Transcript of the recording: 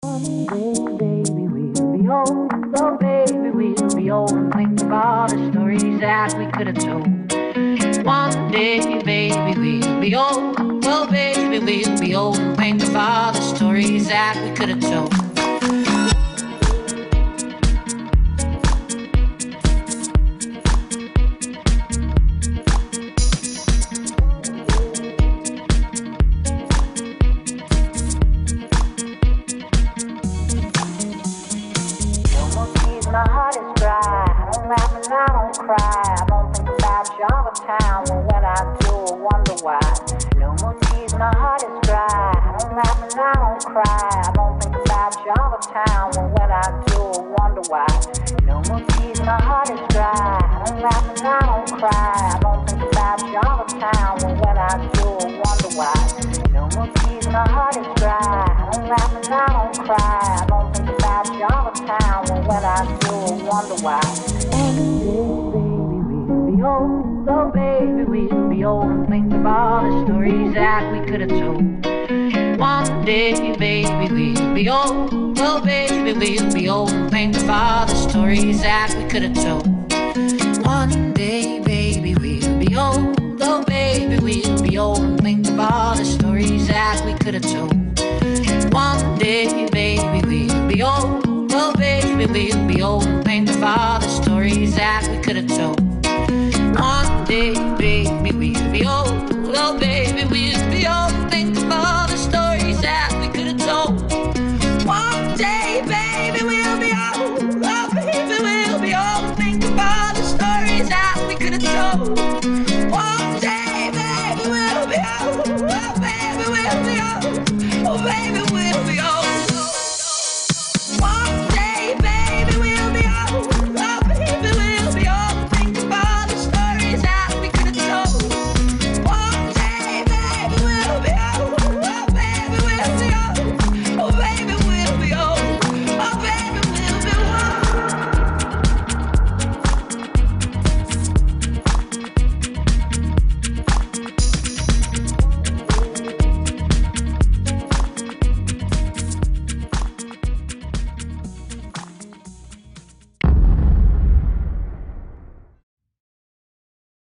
Baby, we'll be old. Oh, baby, we'll be old. And think of all the stories that we could have told. One day, baby, we'll be old. Oh, baby, we'll be old. And think of all the stories that we could have told. My heart is dry. I don't laugh and I don't cry. I don't think about Town. Well, when I do, I wonder why. No more tears. My heart is dry. I don't laugh and I don't cry. I don't think about Town. Well, when I do, I wonder why. No more tears. My heart is dry. I don't laugh and I don't cry. I don't think about Town. Well, when I do, I wonder why. No more tears. My heart is dry. I don't laugh and I don't cry. I don't think about Town. Well, when I do, I wonder why. Baby, we'll be old. Oh, baby, we'll be old. And think of all the stories that we could have told. One day, baby, we'll be old. Oh, baby, we'll be old. And think of all the stories that we could have told. One day, baby, we'll be old. Oh, baby, we'll be old. And think of all the stories that we could have told. One